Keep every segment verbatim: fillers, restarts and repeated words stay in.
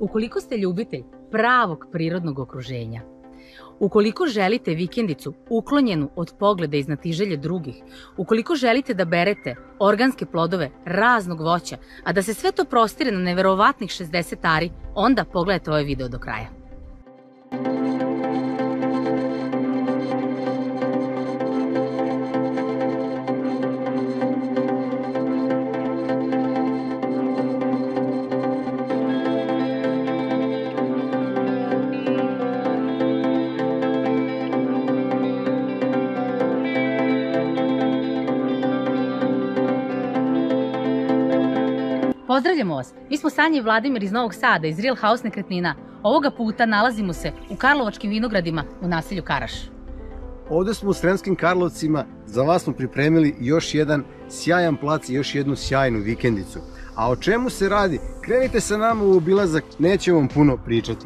Ukoliko ste ljubitelj pravog prirodnog okruženja, ukoliko želite vikendicu uklonjenu od pogleda i znatiželje drugih, ukoliko želite da berete organske plodove raznog voća, a da se sve to prostire na neverovatnih šezdeset ari, onda pogledajte ovaj video do kraja. Pozdravljamo vas! Mi smo Sanja i Vladimir iz Novog Sada, iz Real House nekretnina. Ovoga puta nalazimo se u Karlovačkim vinogradima u naselju Karaš. Ovde smo u Sremskim Karlovcima, za vas smo pripremili još jedan sjajan plac i još jednu sjajnu vikendicu. A o čemu se radi? Krenite sa nama u obilazak, neće vam puno pričati.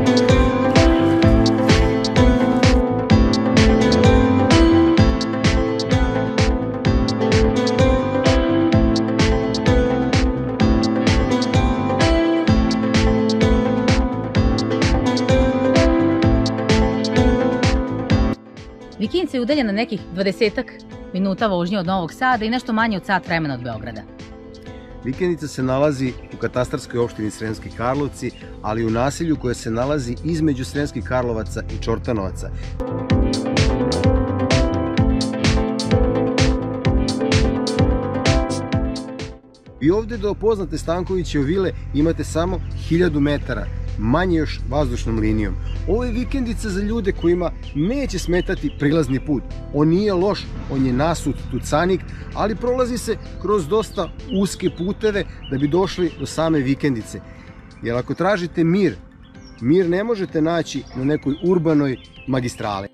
Vikendica je udaljena nekih dvadesetak minuta vožnje od Novog Sada i nešto manje od sat vremena od Beograda. Vikendica se nalazi u katastarskoj opštini Sremski Karlovci, ali u naselju koje se nalazi između Sremskih Karlovaca i Čortanovaca. I ovde do poznate Stankovićeve vile imate samo hiljadu metara, manje još vazdušnom linijom. Ovo je vikendica za ljude kojima neće smetati prilazni put. On nije loš, on je nasut tucanik, ali prolazi se kroz dosta uske puteve da bi došli do same vikendice. Jer ako tražite mir, mir ne možete naći na nekoj urbanoj magistrali.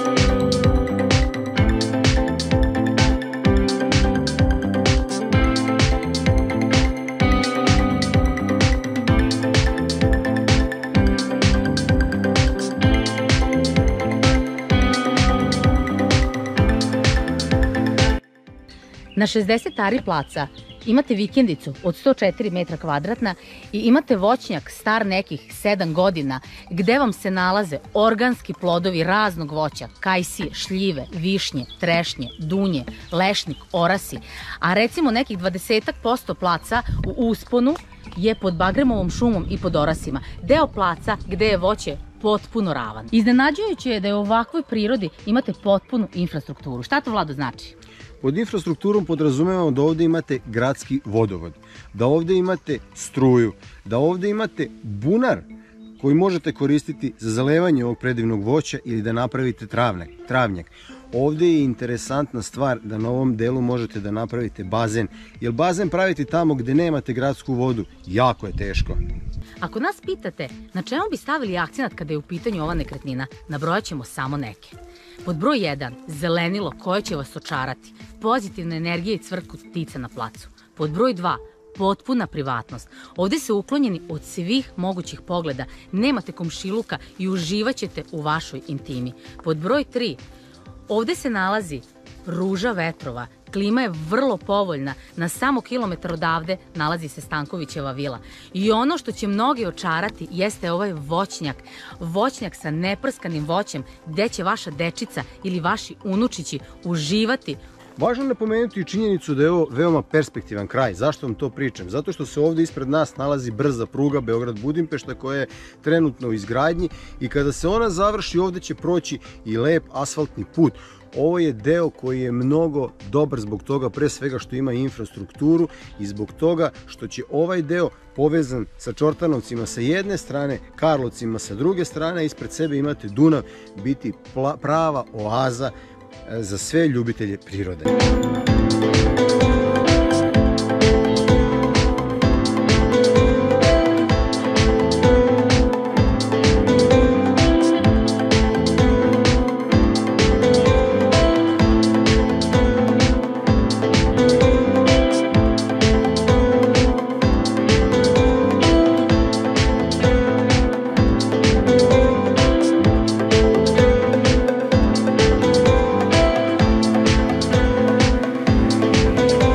Na šezdeset ari placa imate vikendicu od sto četiri metra kvadratna i imate voćnjak star nekih sedam godina gde vam se nalaze organski plodovi raznog voća, kajsije, šljive, višnje, trešnje, dunje, lešnik, orasi, a recimo nekih dvadeset posto placa u usponu je pod bagremovom šumom i pod orasima. Deo placa gde je voće potpuno ravan. Iznenađujuće je da je u ovakvoj prirodi imate potpunu infrastrukturu. Šta to, Vlado, znači? Pod infrastrukturom podrazumevamo da ovde imate gradski vodovod, da ovde imate struju, da ovde imate bunar koji možete koristiti za zalevanje ovog predivnog voća ili da napravite travnjak. Ovde je interesantna stvar da na ovom delu možete da napravite bazen, jer bazen praviti tamo gde nemate gradsku vodu jako je teško. Ako nas pitate na čemu bi stavili akcenat kada je u pitanju ova nekretnina, nabrojat ćemo samo neke. Pod broj jedan, zelenilo koje će vas očarati, pozitivna energija i cvrtkut ptica na placu. Pod broj dva, potpuna privatnost. Ovde ste uklonjeni od svih mogućih pogleda, nemate komšiluka i uživaćete u vašoj intimi. Pod broj tri, ovde se nalazi ruža vetrova, klima je vrlo povoljna, na samo kilometar odavde nalazi se Stankovićeva vila. I ono što će mnogi očarati jeste ovaj voćnjak, voćnjak sa neprskanim voćem gde će vaša dečica ili vaši unučići uživati. Važno je napomenuti i činjenicu da je ovo veoma perspektivan kraj. Zašto vam to pričam? Zato što se ovde ispred nas nalazi brza pruga Beograd-Budimpešta koja je trenutno u izgradnji i kada se ona završi ovde će proći i lep asfaltni put. Ovo je deo koji je mnogo dobar zbog toga, pre svega što ima infrastrukturu i zbog toga što će ovaj deo povezan sa Čortanovcima sa jedne strane, Karlovcima sa druge strane, ispred sebe imate Dunav, biti prava oaza za sve ljubitelje prirode.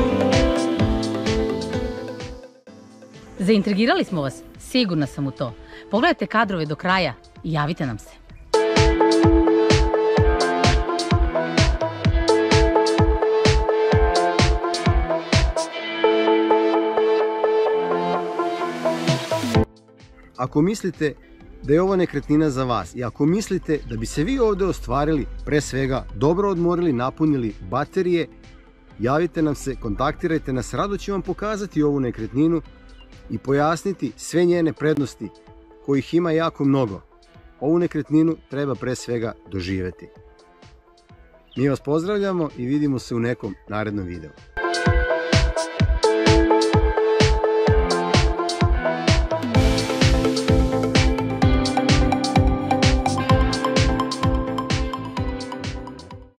Zaintrigirali smo vas, sigurna sam u to. Pogledajte kadrove do kraja i javite nam se. Ako mislite da je ovo nekretnina za vas i ako mislite da bi se vi ovde ostvarili, pre svega dobro odmorili, napunili baterije, javite nam se, kontaktirajte nas, rado ću vam pokazati ovu nekretninu i pojasniti sve njene prednosti, kojih ima jako mnogo. Ovu nekretninu treba pre svega doživeti. Mi vas pozdravljamo i vidimo se u nekom narednom videu.